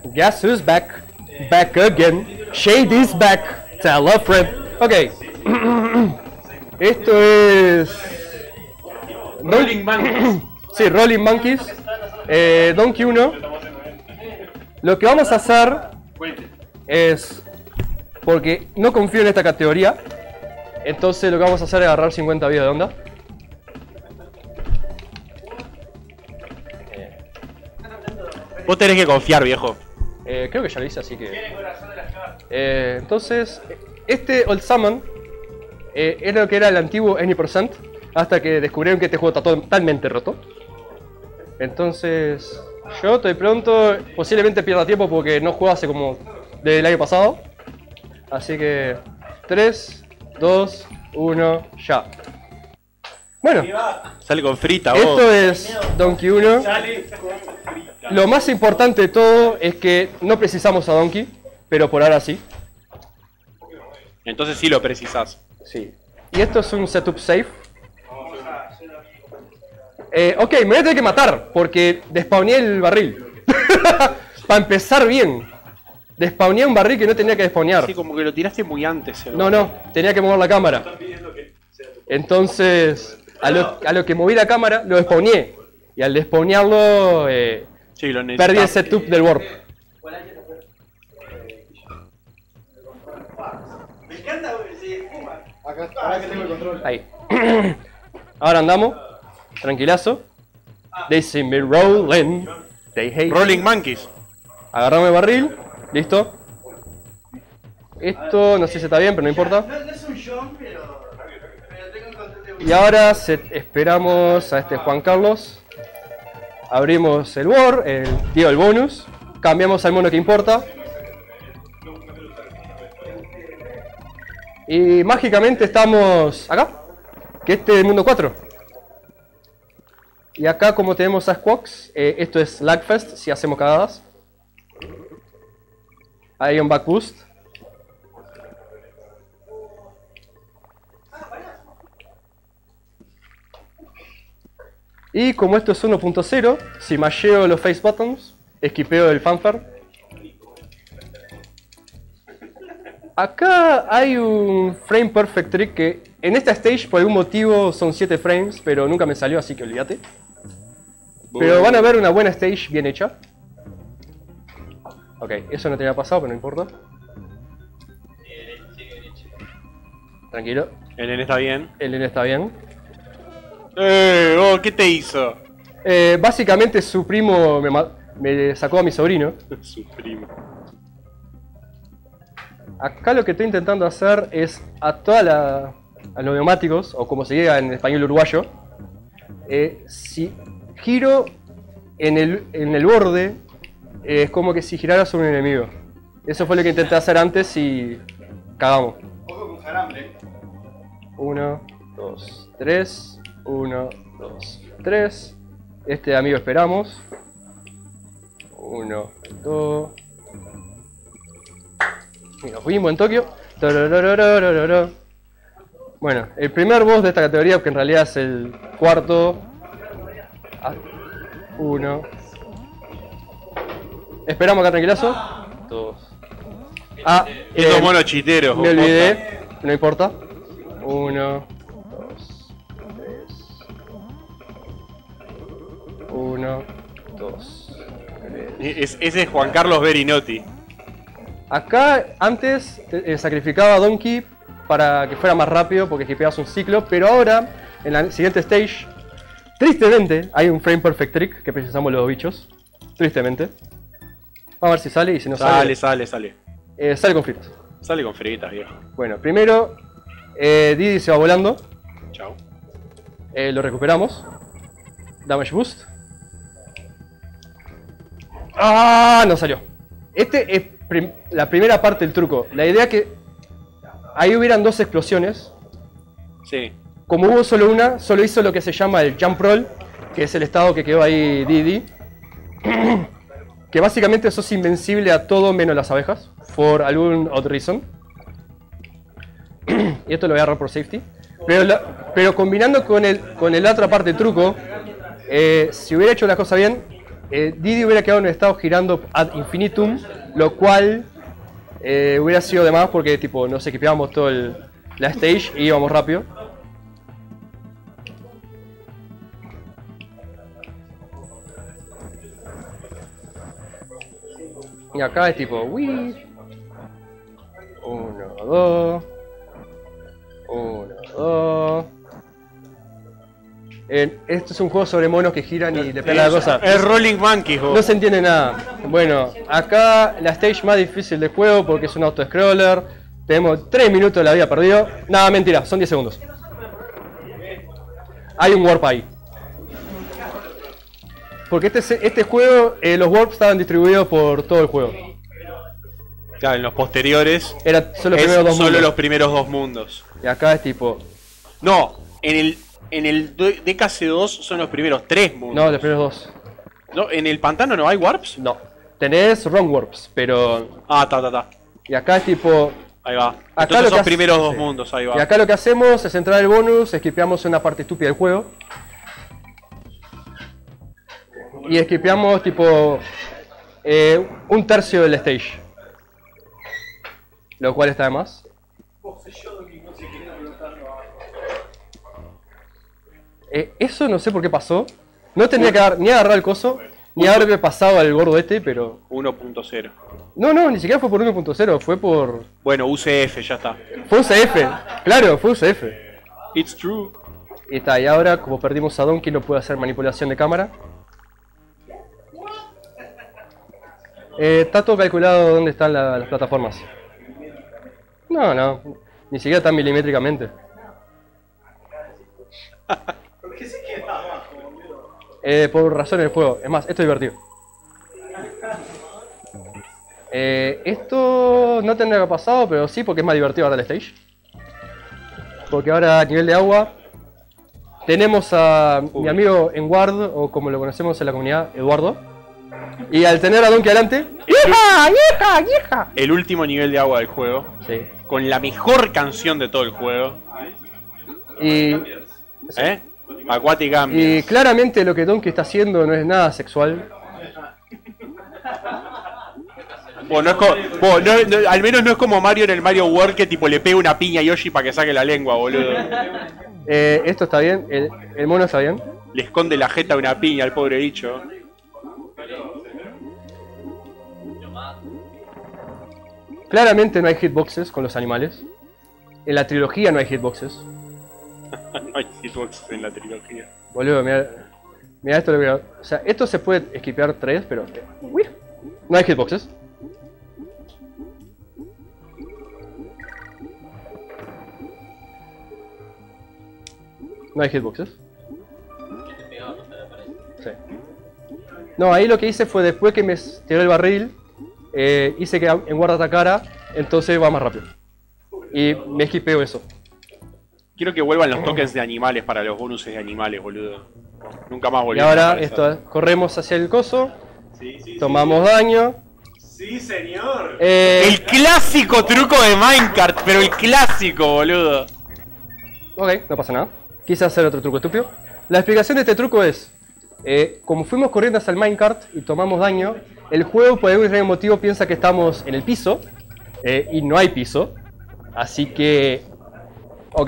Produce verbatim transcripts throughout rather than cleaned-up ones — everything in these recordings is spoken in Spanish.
Guess who's back? Back again. Shade is back. Tell a friend. Ok. Esto es... Rolling Monkeys. Sí, Rolling Monkeys. Eh, Donkey uno. Lo que vamos a hacer es... Porque no confío en esta categoría. Entonces lo que vamos a hacer es agarrar cincuenta vidas de onda. Vos tenés que confiar, viejo. Eh, creo que ya lo hice, así que... Eh, entonces, este Old Summon eh, es lo que era el antiguo Any Percent, hasta que descubrieron que este juego está totalmente roto. Entonces, yo estoy pronto, posiblemente pierda tiempo porque no juego hace como desde el año pasado. Así que, tres, dos, uno, ya. Bueno, sale con frita, vos. esto es Donkey uno. Lo más importante de todo es que no precisamos a Donkey, pero por ahora sí. Entonces sí lo precisás. Sí. Y esto es un setup safe. Eh, ok, me voy a tener que matar porque despawné el barril. Para empezar bien. Despawné un barril que no tenía que despawnear. Sí, como que lo tiraste muy antes. El no, no, tenía que mover la cámara. Entonces, a lo, a lo que moví la cámara, lo despawné. Y al despawnearlo, eh, sí, lo perdí el setup del warp. Me encanta, güey, sí, fuma. Acá, ahora que tengo el control. Ahí. Ahora andamos. Tranquilazo. They see me rolling. They hate Rolling Monkeys. Agarramos el barril. Listo. Esto no sé si está bien, pero no importa. No, no es un John, pero, pero tengo un control de... Y ahora se, esperamos a este Juan Carlos. Abrimos el War, el, digo, el bonus. Cambiamos al mono que importa. Y mágicamente estamos acá. Que este es el mundo cuatro. Y acá como tenemos a Squawks, eh, esto es Lagfest si hacemos cagadas. Hay un back boost. Y como esto es uno punto cero, si masheo los face buttons, esquipeo el fanfare. Acá hay un frame perfect trick que en esta stage por algún motivo son siete frames, pero nunca me salió, así que olvídate. Pero van a ver una buena stage bien hecha. Ok, eso no tenía pasado, pero no importa. Tranquilo. El nene está bien. El nene está bien. Eh, oh, ¿qué te hizo? Eh, básicamente su primo me, me sacó a mi sobrino. Su primo. Acá lo que estoy intentando hacer es a toda la, a los neumáticos, o como se diga en español uruguayo, eh, si giro en el, en el borde, eh, es como que si girara sobre un enemigo. Eso fue lo que intenté hacer antes y cagamos. Ojo con jarambe. Uno, dos, tres. Uno, dos, tres. Este amigo esperamos. Uno, dos. Y nos fuimos en Tokio. Bueno, el primer boss de esta categoría, que en realidad es el cuarto. Ah, uno. Esperamos acá tranquilazo. Dos. Ah, Estos eh, monos chiteros. me olvidé. No importa. Uno. Dos. Tres. Uno. Dos. Tres. Es, ese es Juan Carlos Berinotti. Acá antes eh, sacrificaba a Donkey para que fuera más rápido porque skipeabas un ciclo, pero ahora en la siguiente stage, tristemente, hay un frame perfect trick que precisamos los bichos. Tristemente. Vamos a ver si sale y si no Sale, sale. sale, sale. Eh, sale con fritas. Sale con fritas, viejo. Bueno, primero eh, Didi se va volando. Chao. Eh, lo recuperamos. Damage boost. ¡Ah! No salió. Este es prim la primera parte del truco. La idea que ahí hubieran dos explosiones. Sí. Como hubo solo una, solo hizo lo que se llama el jump roll, que es el estado que quedó ahí Didi. Que básicamente sos invencible a todo menos las abejas, for algún odd reason. Y esto lo voy a agarrar por safety. Pero, la, pero combinando con el con la otra parte del truco, eh, si hubiera hecho las cosas bien, eh, Didi hubiera quedado en un estado girando ad infinitum, lo cual eh, hubiera sido de más porque tipo nos equipábamos todo el, la stage y íbamos rápido. Y acá es tipo, uy. Uno, dos. Uno, dos. Eh, esto es un juego sobre monos que giran y le pegan la cosa. Es Rolling Monkeys, vos. No se entiende nada. Bueno, acá la stage más difícil del juego porque es un auto-scroller. Tenemos tres minutos de la vida perdido. Nada, mentira, son diez segundos. Hay un warp ahí. Porque este, este juego, eh, los warps estaban distribuidos por todo el juego. Claro, en los posteriores Era solo, es primeros dos solo mundos. los primeros dos mundos. Y acá es tipo... No, en el en el D K C dos son los primeros tres mundos. No, los primeros dos. No, ¿en el pantano no hay warps? No. Tenés wrong warps, pero... Ah, ta, ta, ta. Y acá es tipo... Ahí va. Acá Entonces lo son que hace- primeros dos sí. mundos, ahí va. Y acá lo que hacemos es entrar el bonus, esquipeamos una parte estúpida del juego. Y esquipeamos tipo eh, un tercio del stage. Lo cual está de más. Eh, eso no sé por qué pasó. No tenía que haber, ni agarrar el coso, ni haberme pasado al gordo este, pero... uno punto cero. No, no, ni siquiera fue por uno punto cero, fue por... Bueno, U C F, ya está. Fue U C F, claro, fue U C F. It's true. Y está, y ahora como perdimos a Donkey no puede hacer manipulación de cámara. Eh, está todo calculado dónde están la- las plataformas. No, no, ni siquiera tan milimétricamente. ¿Por qué se queda abajo, boludo? Eh, por razones del juego. Es más, esto es divertido. Eh, esto no tendría que haber pasado, pero sí porque es más divertido ahora el stage. Porque ahora a nivel de agua tenemos a mi amigo Enguard, o como lo conocemos en la comunidad, Eduardo. Y al tener a Donkey adelante... ¡Hija! ¡Hija! ¡Hija! El último nivel de agua del juego. Sí. Con la mejor canción de todo el juego. Y, ¿Eh? Aquatic y Ambience. claramente lo que Donkey está haciendo no es nada sexual. Bueno, no es co- bueno, no- no- al menos no es como Mario en el Mario World que tipo le pega una piña a Yoshi para que saque la lengua, boludo. Eh, esto está bien, el, el mono está bien. Le esconde la jeta una piña al pobre bicho. Claramente no hay hitboxes con los animales. En la trilogía no hay hitboxes. No hay hitboxes en la trilogía. Boludo, mira, mira esto lo que... O sea, esto se puede esquipear tres, pero... Uy, no hay hitboxes. No hay hitboxes. Sí. No, ahí lo que hice fue después que me tiró el barril, eh, hice que en guarda atacara, entonces va más rápido. Y me esquipeo eso. Quiero que vuelvan los tokens de animales para los bonuses de animales, boludo. Nunca más Y volvieron a ahora aparecer. esto, corremos hacia el coso, Sí, sí, tomamos daño. sí, señor. Eh, El clásico truco de Minecart, pero el clásico, boludo. Ok, no pasa nada. Quise hacer otro truco estúpido. La explicación de este truco es, eh, como fuimos corriendo hacia el minecart y tomamos daño, el juego por algún extraño motivo piensa que estamos en el piso, eh, y no hay piso. Así que... Ok.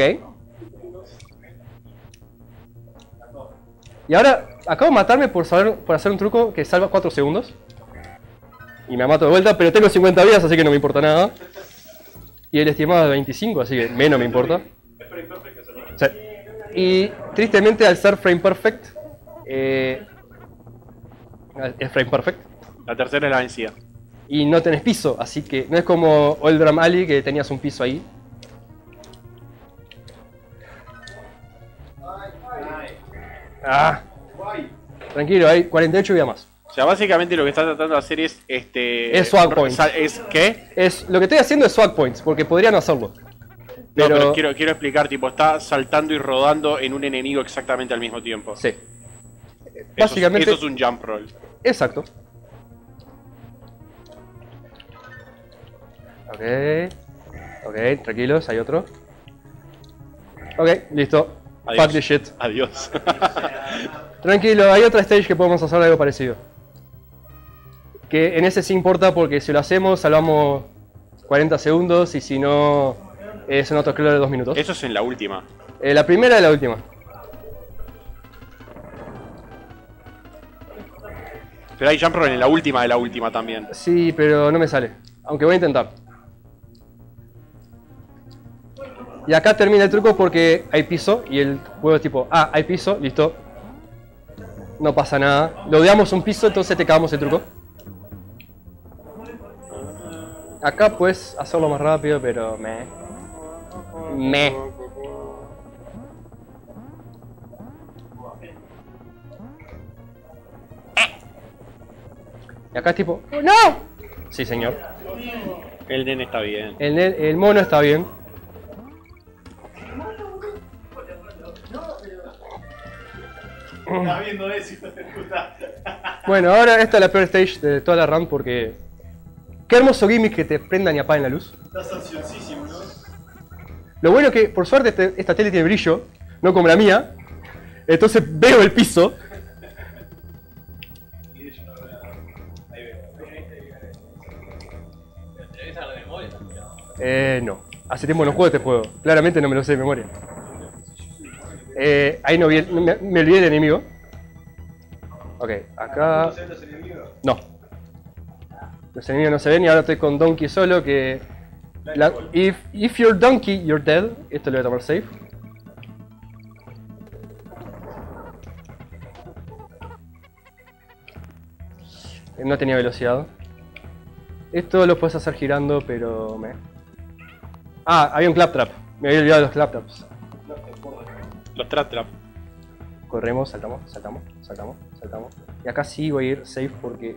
Y ahora, acabo de matarme por, saber, por hacer un truco que salva cuatro segundos. Y me mato de vuelta, pero tengo cincuenta vidas, así que no me importa nada. Y el estimado es veinticinco, así que menos me importa. Sí. Y tristemente al ser frame perfect, eh, es frame perfect, La tercera es la vencida. y no tenés piso, así que no es como Oldram Alley que tenías un piso ahí. Ah, tranquilo, hay cuarenta y ocho vidas más. O sea, básicamente lo que está tratando de hacer es este. Es swag points. sa- ¿Es qué? Es, lo que estoy haciendo es swag points, porque podría no hacerlo. No, Pero, pero quiero, quiero explicar, tipo, está saltando y rodando en un enemigo exactamente al mismo tiempo. sí. Eso es- Básicamente, eso es un jump roll. exacto. Ok. Ok, tranquilos, hay otro. Ok, listo. Adiós. Fuck this shit. Adiós. Tranquilo, hay otra stage que podemos hacer algo parecido. Que en ese sí importa porque si lo hacemos salvamos cuarenta segundos y si no es un autoscroller de dos minutos. Eso es en la última. Eh, la primera y la última. Pero hay jump roll en la última de la última también. Sí, pero no me sale. Aunque voy a intentar. Y acá termina el truco porque hay piso y el juego es tipo, ah, hay piso, listo. No pasa nada. Lo odiamos un piso, entonces te cagamos el truco. Acá puedes hacerlo más rápido, pero me. Me. Y acá es tipo, ¡no! Sí, señor. El nene está bien. El, el mono está bien. Estás viendo eso, hijo de puta. Bueno, ahora esta es la peor stage de toda la run porque... Qué hermoso gimmick que te prendan y apaguen la luz. Estás ansiosísimo, ¿no? Lo bueno es que, por suerte, este- esta tele tiene brillo, no como la mía. Entonces veo el piso. Eh, no. Hace tiempo no juego este juego. Claramente no me lo sé de memoria. Eh, ahí no vi el- no me, me olvidé del enemigo. Ok, acá... No. Los enemigos no se ven y ahora estoy con Donkey solo que... La, if, if you're Donkey, you're dead. Esto lo voy a tomar safe. No tenía velocidad. Esto lo puedes hacer girando, pero... Me... Ah, había un claptrap. Me había olvidado de los claptraps. Los trap trap. Corremos, saltamos, saltamos, saltamos, saltamos. Y acá sí voy a ir safe porque...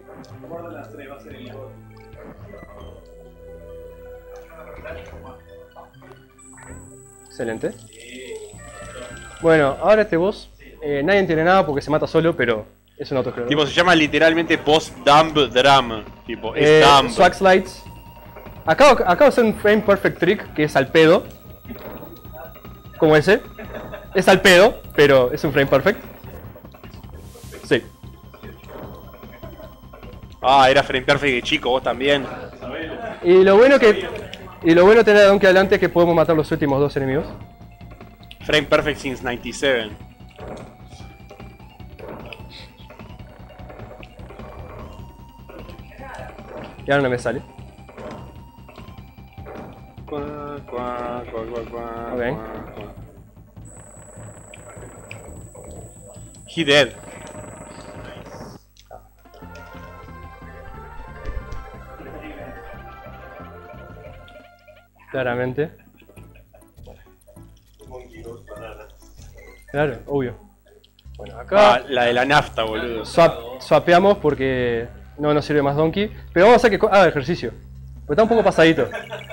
Excelente. Bueno, ahora este boss, eh, nadie tiene nada porque se mata solo, pero es un autoscroller. Tipo, se llama literalmente Boss Dumb Drum. Tipo, es Eh, dumb. Swag Slides. Acá, acá va a hacer un frame perfect trick que es al pedo. Como ese. Es al pedo, pero es un frame perfect. Sí. Ah, era frame perfect de chico, vos también. Y lo bueno que. Y lo bueno de tener a Donkey adelante es que podemos matar los últimos dos enemigos. Frame perfect since noventa y siete. Y ahora no me sale. Cuá, cuá, cuá, cuá, cuá, Ok. cuá, cuá. He dead. Claramente. Claro, obvio. Bueno, acá Ah, la de la nafta, boludo. swap- swapeamos porque no nos sirve más Donkey. Pero vamos a hacer que co- haga ejercicio. Porque está un poco pasadito.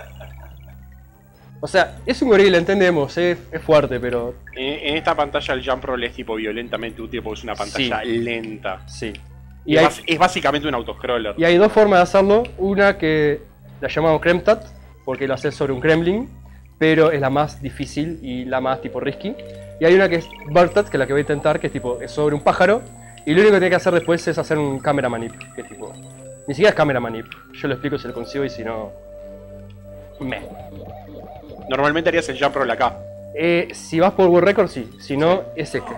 O sea, es un gorila, entendemos, es, es fuerte, pero En, en esta pantalla el jump roll es tipo violentamente útil porque es una pantalla Sí. lenta. sí. Y Y es, hay, bas- es básicamente un autoscroller. y hay dos formas de hacerlo. Una que la llamamos Kremtat, porque lo haces sobre un Kremlin, pero es la más difícil y la más tipo risky. Y hay una que es Bartat, que es la que voy a intentar, que es tipo es sobre un pájaro. Y lo único que tiene que hacer después es hacer un camera manip, que es tipo... Ni siquiera es camera manip. Yo lo explico si lo consigo y si no... Me. Normalmente harías el jump roll acá. Eh, si vas por World Record, sí. Si no, es este.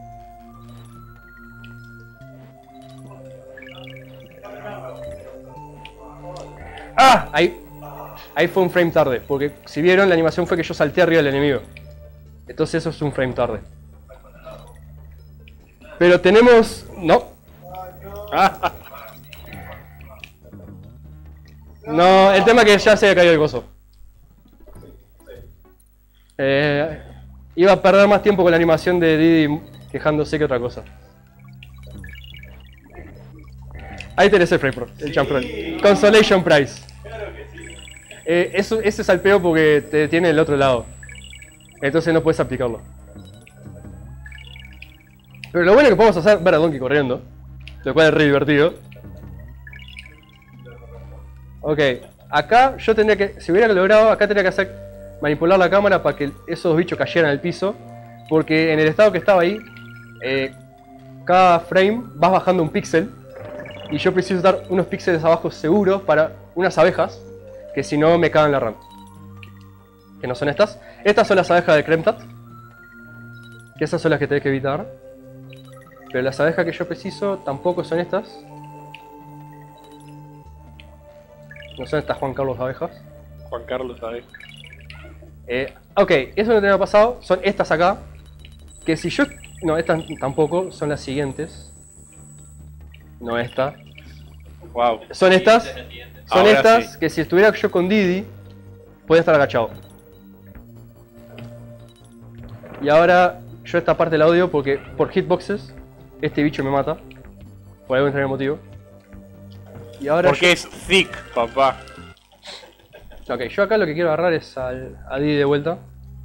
¡Ah! Ahí, ahí fue un frame tarde. Porque si vieron, la animación fue que yo salté arriba del enemigo. Entonces eso es un frame tarde. Pero tenemos... No. No, el tema es que ya se había caído el gozo. Eh, iba a perder más tiempo con la animación de Didi quejándose que otra cosa. Ahí tenés el frame pro, el jump roll. Consolation Prize. Eh, eso, ese es al peo porque te tiene del otro lado. Entonces no puedes aplicarlo. Pero lo bueno que podemos hacer es ver a Donkey corriendo. Lo cual es re divertido. Ok, acá yo tendría que, si hubiera logrado, acá tendría que hacer manipular la cámara para que esos bichos cayeran al piso. Porque en el estado que estaba ahí, eh, cada frame vas bajando un píxel. Y yo preciso dar unos píxeles abajo seguros para unas abejas, que si no me cagan la RAM. Que no son estas. Estas son las abejas de Kremtat. Que esas son las que tenés que evitar. Pero las abejas que yo preciso tampoco son estas. No son estas Juan Carlos abejas. Juan Carlos abejas. Eh, ok, eso no tenía pasado. Son estas acá. Que si yo... No, estas tampoco. Son las siguientes. No esta. Wow. Son estas. Son Ahora estas sí. que si estuviera yo con Didi, podría estar agachado. Y ahora yo esta parte la odio porque por hitboxes este bicho me mata. Por algún extraño motivo. Y ahora Porque yo... es thick, papá. Ok, yo acá lo que quiero agarrar es al, a Didi de vuelta.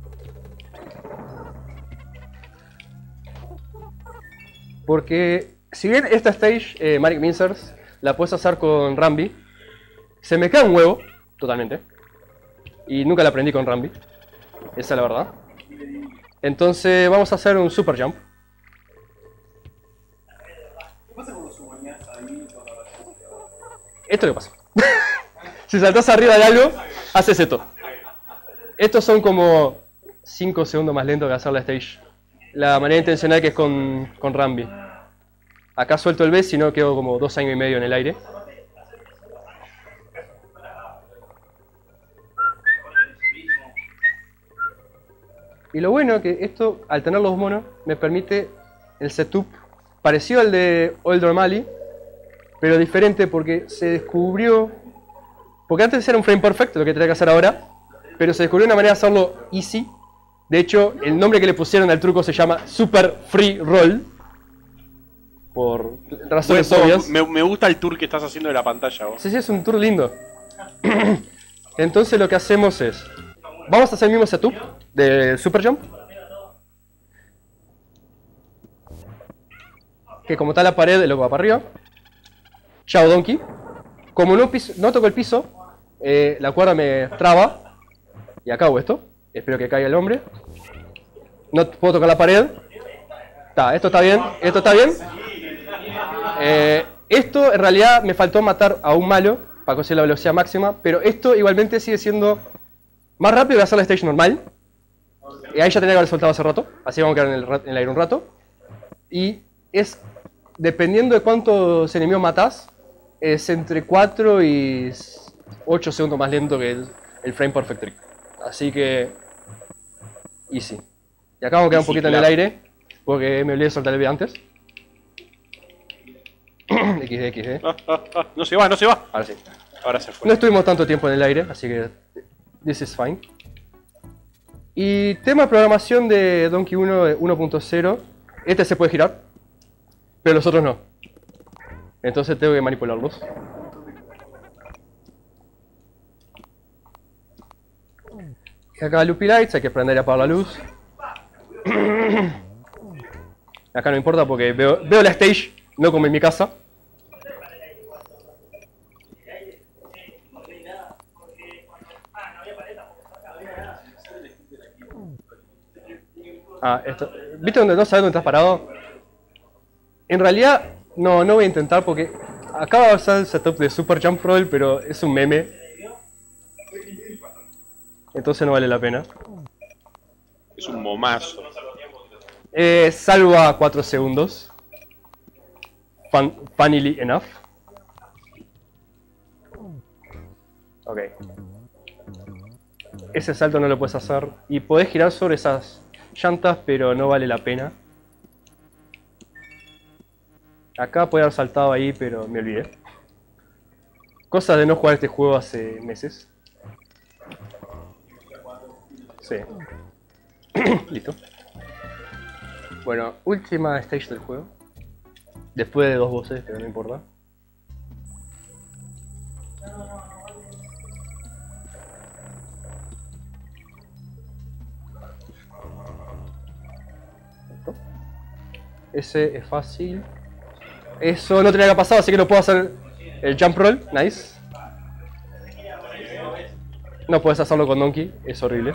Porque si bien esta stage, eh, Manic Mincers, la puedes hacer con Rambi, se me cae un huevo, totalmente. Y nunca la aprendí con Rambi. Esa es la verdad. Entonces vamos a hacer un super jump. Esto es lo que pasa. Si saltás arriba de algo, haces esto. Estos son como cinco segundos más lentos que hacer la stage. La manera intencional que es con, con Rambi. Acá suelto el B, si no quedo como dos años y medio en el aire. Y lo bueno es que esto, al tener los monos, me permite el setup parecido al de Old Normally, pero diferente porque se descubrió... Porque antes era un frame perfect, lo que tenía que hacer ahora, pero se descubrió una manera de hacerlo easy. De hecho, el nombre que le pusieron al truco se llama Super Free Roll. Por razones Bueno, obvias. me, me gusta el tour que estás haciendo de la pantalla, vos. Sí, sí, es un tour lindo. Entonces lo que hacemos es... Vamos a hacer el mismo setup de Super Jump. Que como está la pared, lo va para arriba. Chao Donkey. Como no, piso, no toco el piso, eh, la cuerda me traba. Y acabo esto. Espero que caiga el hombre. No puedo tocar la pared. Ta, esto está bien, esto está bien. Eh, esto en realidad me faltó matar a un malo para conseguir la velocidad máxima, pero esto igualmente sigue siendo más rápido que hacer la stage normal. Y ahí ya tenía que haber soltado hace rato, así vamos a quedar en el, en el aire un rato. Y es, dependiendo de cuántos enemigos matás, es entre cuatro y ocho segundos más lento que el, el frame perfect trick. Así que... easy. Y acá vamos a quedar un poquito en el aire, porque me olvidé de soltar el B antes. X D, X D. Ah, ah, ah. No se va, no se va. Ahora sí. Ahora se fue. No estuvimos tanto tiempo en el aire, así que this is fine. Y tema de programación de Donkey uno uno punto cero, este se puede girar, pero los otros no. Entonces tengo que manipularlos. Y acá Loopy Lights, hay que prender y apagar la luz. Acá no importa porque veo, veo la stage, no como en mi casa. Ah, esto. ¿Viste donde no sabes dónde estás parado? En realidad, no, no voy a intentar porque acaba de usar el setup de Super Jump Roll, pero es un meme. Entonces no vale la pena. Es un momazo. Eh, salva cuatro segundos. Fun, funnily enough. Ok. Ese salto no lo puedes hacer. Y podés girar sobre esas llantas, pero no vale la pena. Acá podía haber saltado ahí, pero me olvidé. Cosa de no jugar este juego hace meses. Sí. Listo. Bueno, última stage del juego. Después de dos voces, pero no importa. Listo. Ese es fácil. Eso no tenía que pasar, así que no puedo hacer el jump roll. Nice. No puedes hacerlo con Donkey, es horrible.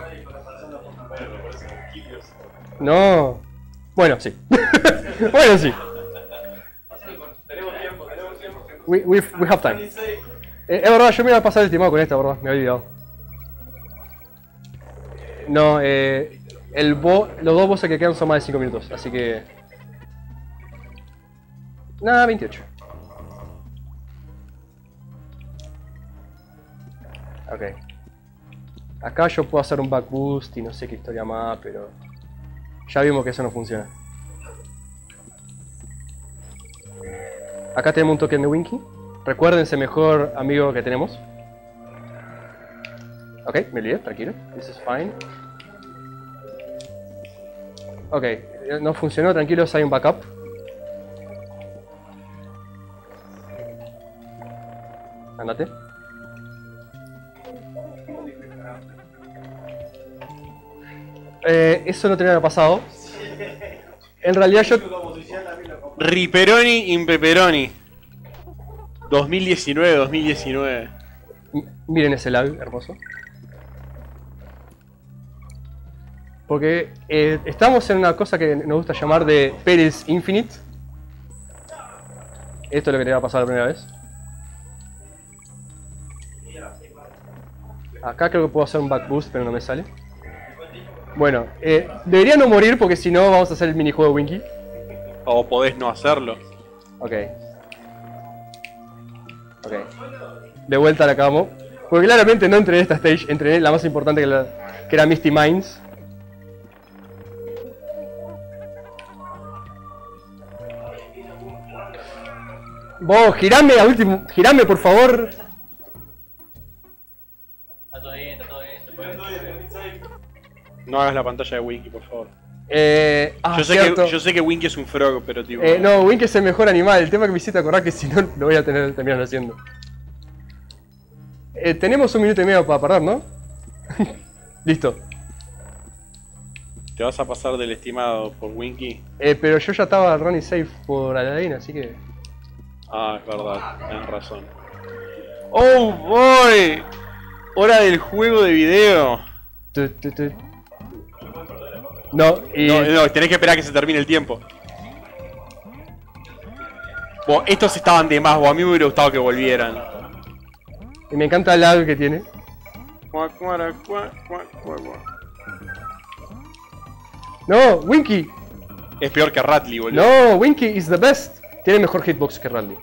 No. Bueno, sí. Bueno, sí. We, we, we have time. Eh, es verdad, yo me iba a pasar el estimado con esta, verdad, me había olvidado. No, eh, el bo los dos bosses que quedan son más de cinco minutos, así que... Nada, veintiocho. Ok. Acá yo puedo hacer un back boost y no sé qué historia más, pero... Ya vimos que eso no funciona. Acá tenemos un token de Winky. Recuérdense, mejor amigo que tenemos. Ok, me olvidé, tranquilo. This is fine. Ok, no funcionó, tranquilos, hay un backup. Andate. Eh, eso no tenía que haber pasado. En realidad yo... Riperoni in Pepperoni. dos mil diecinueve, dos mil diecinueve. M- Miren ese lag hermoso. Porque eh, estamos en una cosa que nos gusta llamar de Perils Infinite. Esto es lo que te va a pasar la primera vez. Acá creo que puedo hacer un back boost, pero no me sale. Bueno, eh, debería no morir porque si no vamos a hacer el minijuego de Winky. O podés no hacerlo. Ok. Ok. De vuelta la camo. Porque claramente no entré en esta stage, entré en la más importante que, la, que era Misty Mines. Vos, girame a último, girame por favor. Está todo bien, está todo bien. se puede. No hagas la pantalla de Winky, por favor. Eh, ah, yo, sé cierto. que, yo sé que Winky es un frog, pero tipo... Eh, no, Wink es el mejor animal. El tema que me hiciste acordar que si no lo voy a tener terminar haciendo. Eh, tenemos un minuto y medio para parar, ¿no? Listo. Te vas a pasar del estimado por Winky. Eh, pero yo ya estaba running safe por Aladdin, así que... Ah, es verdad, tienes razón. ¡Oh, boy! Hora del juego de video. Tu, tu, tu. No, y... No, no, tenés que esperar a que se termine el tiempo. Bo, estos estaban de más, bo, a mí me hubiera gustado que volvieran. y me encanta el lag que tiene. Cuac, cuara, cuac, cuac, cuac, cuac. No, Winky. Es peor que Ratley, boludo. No, Winky is the best. Tiene mejor hitbox que Randy.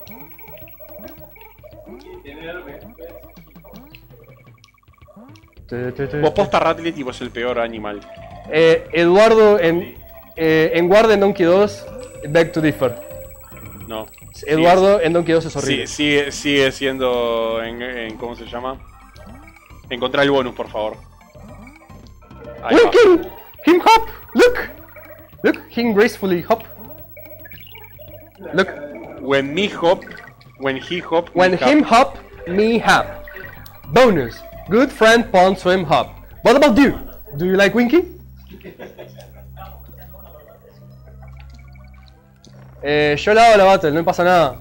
Tu, tu, tu, Vos tu. posta Ratley tipo es el peor animal. Eh, Eduardo en, eh, en Guarda en Donkey dos, beg to differ. No. Eduardo en Donkey dos es Sigue, horrible. sí, sigue, sigue siendo en, en... ¿Cómo se llama? Encontrar el bonus, por favor. Ahí va. Winky! Him hop! Look! Look, him gracefully hop. Look, When me hop, when he hop, when we him hop. hop, me hop. Bonus. Good friend Pond swim hop. What about you? Do you like Winky? Eh, yo la hago la battle, no pasa nada.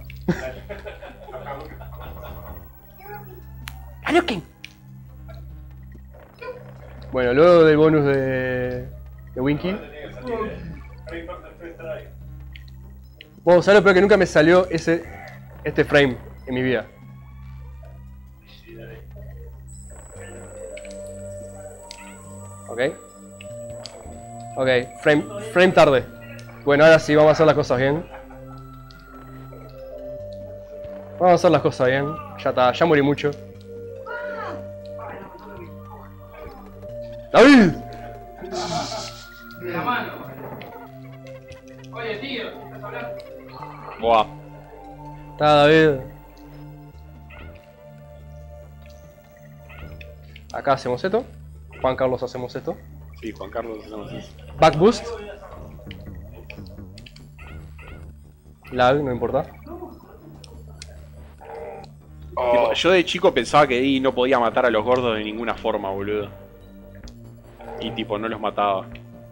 Hadouken. Bueno, luego del bonus de, de Winky. Bueno, ¿sabes lo peor? Que nunca me salió ese este frame en mi vida. Ok. Ok, frame, frame tarde. Bueno, ahora sí, vamos a hacer las cosas bien. Vamos a hacer las cosas bien. Ya está, ya morí mucho. ¡David! La mano. Oye, tío, ¿estás hablando? Buah. Está David. Acá hacemos esto. Juan Carlos hacemos esto. Sí, Juan Carlos, hacemos eso. Back boost. Lag, no importa. Tipo, yo de chico pensaba que Eddie no podía matar a los gordos de ninguna forma, boludo. Y tipo, no los mataba.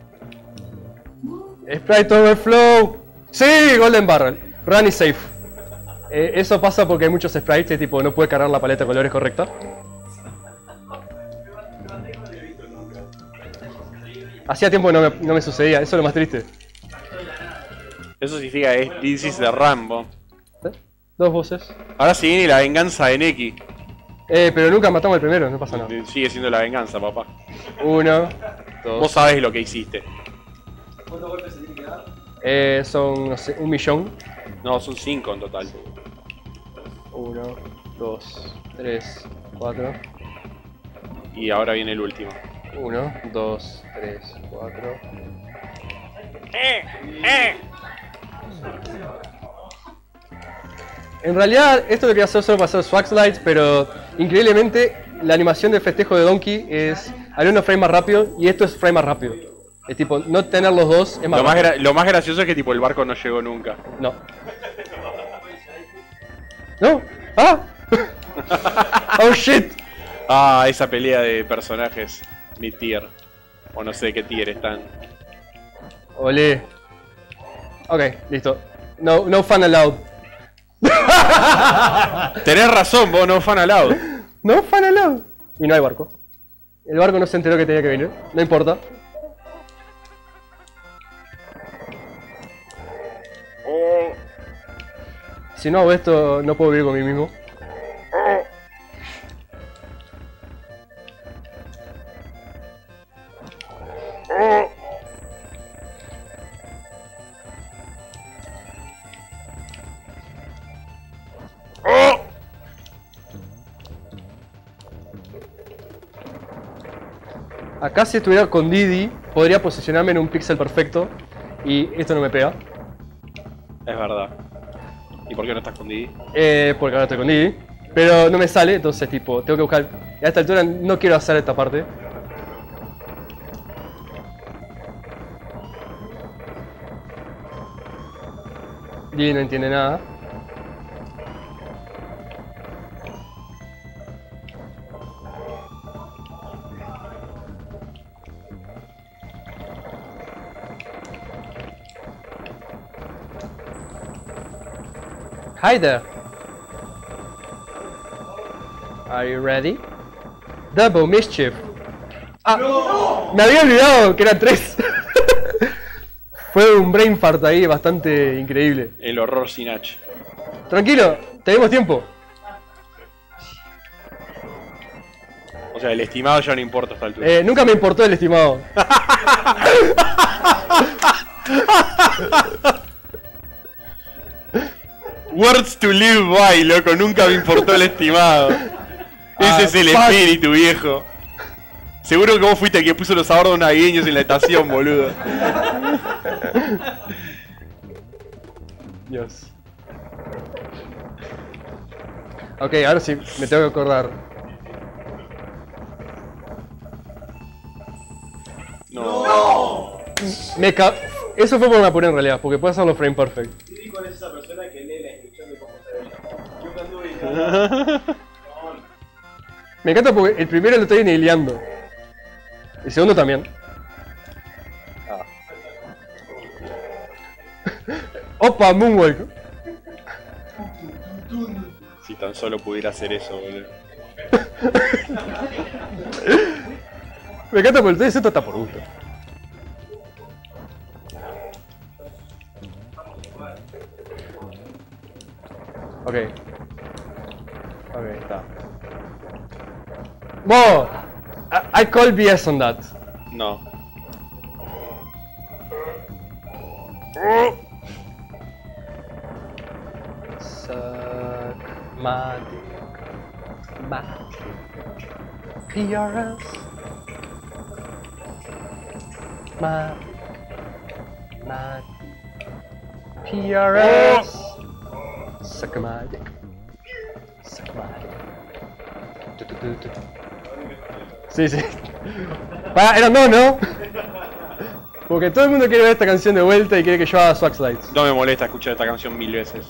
Sprite Overflow. Sí, Golden Barrel. Run is safe. Eh, eso pasa porque hay muchos sprites que tipo no puede cargar la paleta de colores correcta. Hacía tiempo que no me, no me sucedía, eso es lo más triste. Eso significa es This is the Rambo. ¿Eh? Dos voces. Ahora se viene la venganza de Neki. Eh, pero nunca matamos al primero, no pasa nada. Sigue siendo la venganza, papá. Uno, dos. Vos sabés lo que hiciste. ¿Cuántos golpes se tiene que dar? Eh, son, no sé, un millón. No, son cinco en total. Uno, dos, tres, cuatro. Y ahora viene el último. Uno, dos, tres, cuatro. ¡Eh! ¡Eh! En realidad, esto lo quería hacer solo para hacer swag slides, pero increíblemente la animación de festejo de Donkey es al uno frame más rápido y esto es frame más rápido. Es tipo, no tener los dos es más Lo más, rápido. gra- lo más gracioso es que tipo el barco no llegó nunca. No. ¿No? ¡Ah! ¡Oh shit! Ah, esa pelea de personajes mid-tier. O no sé qué tier están. Olé. Ok, listo. No, no fan allowed. Tenés razón, vos no fan allowed. No fan allowed. Y no hay barco. El barco no se enteró que tenía que venir. No importa. Si no hago esto, no puedo vivir con mí mismo. Acá si estuviera con Didi, podría posicionarme en un píxel perfecto y esto no me pega. Es verdad. ¿Y por qué no estás con Didi? Eh, porque ahora estoy con Didi. Pero no me sale, entonces tipo, tengo que buscar... A esta altura no quiero hacer esta parte. Didi no entiende nada. Hi there. Are you ready? Double mischief. Ah, no. Me había olvidado que eran tres. Fue un brain fart ahí bastante increíble. El horror sin H. Tranquilo, tenemos tiempo. O sea, el estimado ya no importa hasta el altura. Eh, nunca me importó el estimado. Words to live by, loco, nunca me importó el estimado. Ah, Ese es el fuck. espíritu, viejo. Seguro que vos fuiste el que puso los abordos navideños en la estación, boludo. Dios. Ok, ahora sí, me tengo que acordar. No. Me ca... Eso fue porque me apuré en realidad, porque puedo hacerlo frame perfect. ¿Y cuál es esa persona que lee la descripción de cómo se ve? Yo cuando anduve instalando. Me encanta porque el primero lo estoy naileando. El segundo también. Opa, Moonwalk. Si tan solo pudiera hacer eso, boludo. Me encanta porque el estoy haciendo hasta por gusto. Ok. Ok, está. Whoa! I, I call B S on that. No. Suck my dick. My dick. P R S. My my P R S. Suck my dick. Suck my dick. Tu, tu, tu, tu. Sí, sí. Para, eran dos, ¿no? Porque todo el mundo quiere ver esta canción de vuelta y quiere que yo haga swag slides. No me molesta escuchar esta canción mil veces.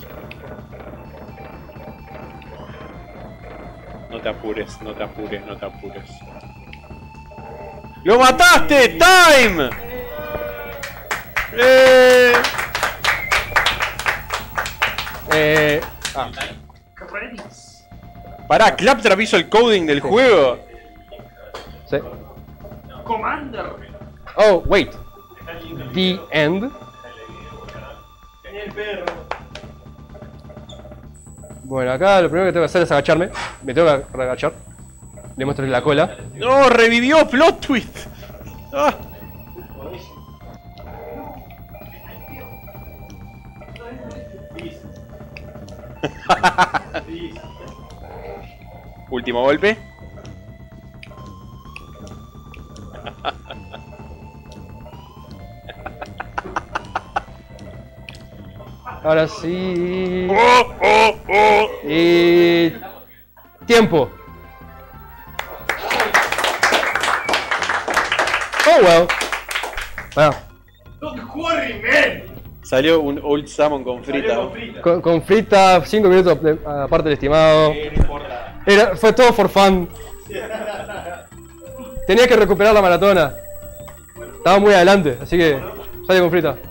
No te apures, no te apures, no te apures. ¡Lo mataste! ¡Time! ¡Eh! Eh. Ah. Pará, Claptrap hizo el coding del juego. Sí. Commander. Oh, wait. The end. Tenía el perro. Bueno, acá lo primero que tengo que hacer es agacharme. Me tengo que agachar. Le muestro la cola. ¡No! ¡Revivió Plot Twist! ¡Ah! Último golpe. Ahora sí. ¡Oh, oh, oh! Y... tiempo. Oh, well. Bueno, Don't worry, man. Salió un Old Salmon con frita. Salió con frita. con, con frita, cinco minutos de- aparte del estimado. Eh, no importa. Era, fue todo for fun. Tenía que recuperar la maratona. Estaba muy adelante, así que sale con frita.